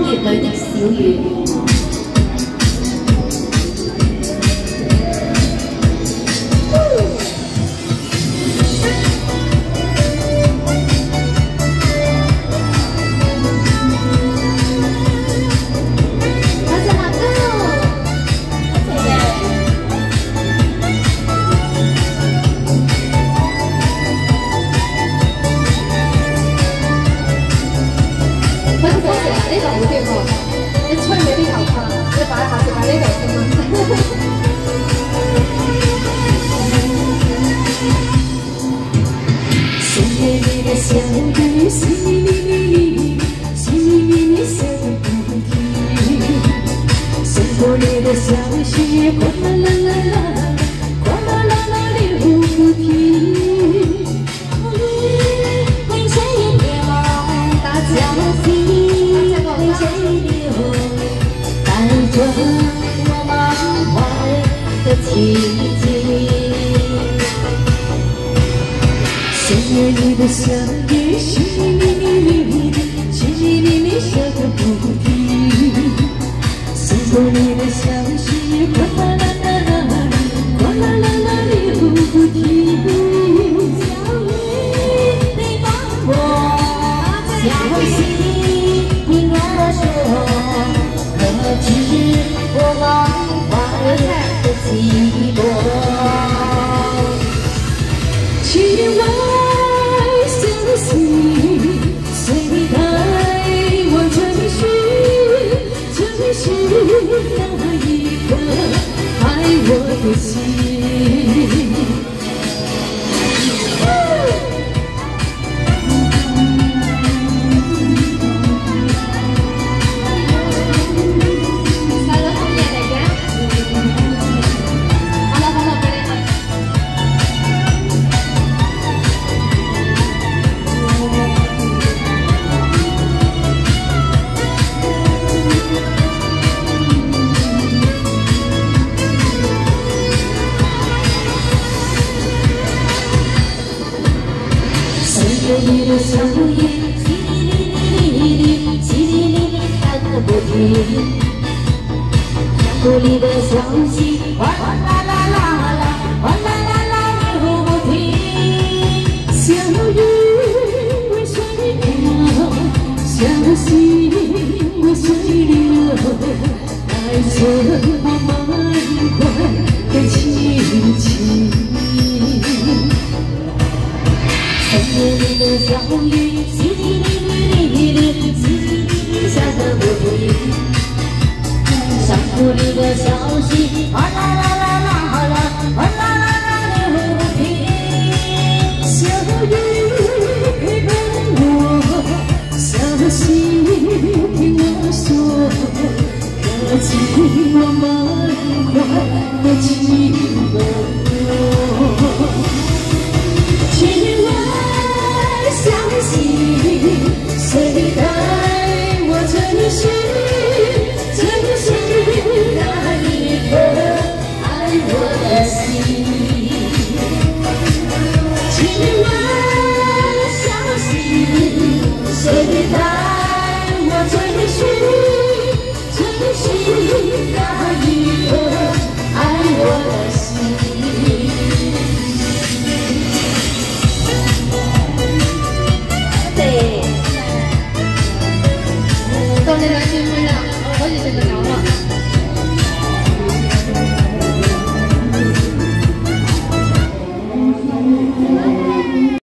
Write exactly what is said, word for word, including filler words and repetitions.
月里的小雨。 呢度好啲喎，你吹你啲頭髮，你擺下次擺呢度先啦。深夜里的小雨，淅沥沥，淅沥沥下个不停。生活里的小事，哗啦啦啦啦，哗啦啦啦流不停。为谁了大消息？ 为谁流，带着我满怀的奇迹。深夜里的小雨，淅沥沥，淅沥沥下个不停。生活里的小事，哗啦啦啦啦，哗啦啦啦流不停。小雨，你帮我小心。 听我说，何止我满怀的寂寞？情外相随，随带我追寻，追寻那一颗爱我的心。 你的笑颜，淅沥沥，淅沥沥，淅沥沥下个不停。窗户里的消息，哗啦啦啦啦，哗啦啦啦流不停。小雨为谁流？小溪为谁流？带着我满怀的奇迹。 深夜里的小雨，淅沥沥，淅沥沥下个不停。山谷里的消息，哗啦啦啦啦啦，哗啦啦啦流不停。小雨陪伴我，小溪听我说，可尽我满怀的寂寞。